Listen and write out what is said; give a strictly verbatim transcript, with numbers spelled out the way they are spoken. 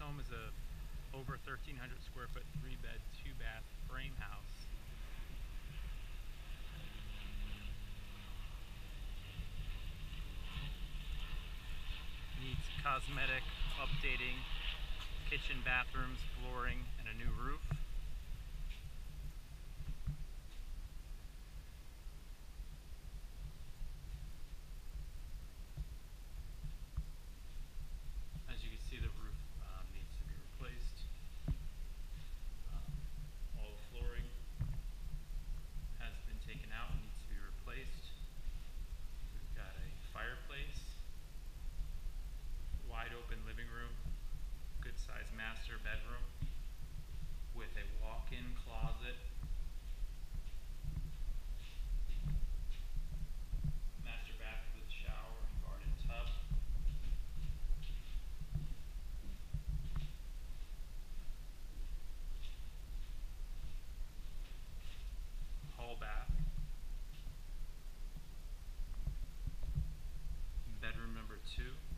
home is a over thirteen hundred square foot, three bed, two bath frame house. Needs cosmetic updating, kitchen, bathrooms, flooring, and a new roof. As you can see, the roof um, needs to be replaced. Um, all the flooring has been taken out and needs to be replaced. We've got a fireplace, wide open living room, good sized master bedroom with a walk-in closet, master bath with shower and garden tub. Hall bath. Bedroom number two.